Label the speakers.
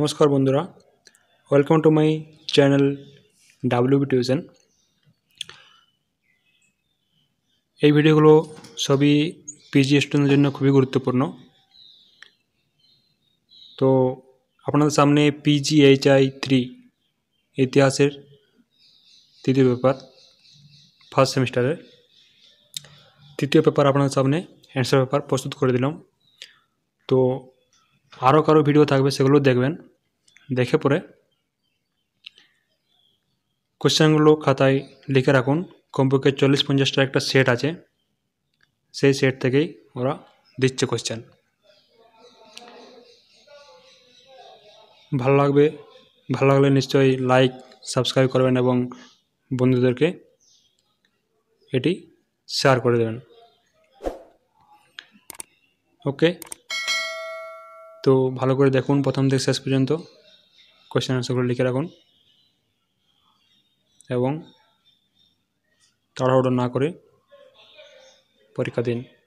Speaker 1: नमस्कार बंधुरा welcome to my channel WB tuition. এই ভিডিওগুলো সবই পিজি স্টুডেন্টদের জন্য খুবই গুরুত্বপূর্ণ। তো আপনাদের সামনে PGHI 3 ইতিহাসের তৃতীয় পেপার ফার্স্ট সেমিস্টারের তৃতীয় পেপার আপনাদের সামনে অ্যান্সার পেপার প্রস্তুত করে দিলাম। তো আরও কারো ভিডিও থাকবে, সেগুলো দেখবেন, দেখে পরে কোশ্চেনগুলো খাতায় লিখে রাখুন। কমপক্ষে 40-50টা একটা সেট আছে, সেই সেট থেকেই ওরা দিচ্ছে কোশ্চেন। ভালো লাগলে নিশ্চয়ই লাইক সাবস্ক্রাইব করবেন এবং বন্ধুদেরকে এটি শেয়ার করে দেবেন। ওকে, তো ভালো করে দেখুন প্রথম থেকে শেষ পর্যন্ত, কোশ্চেন আনসারগুলো লিখে রাখুন এবং তাড়াহুড়ো না করে পরীক্ষা দিন।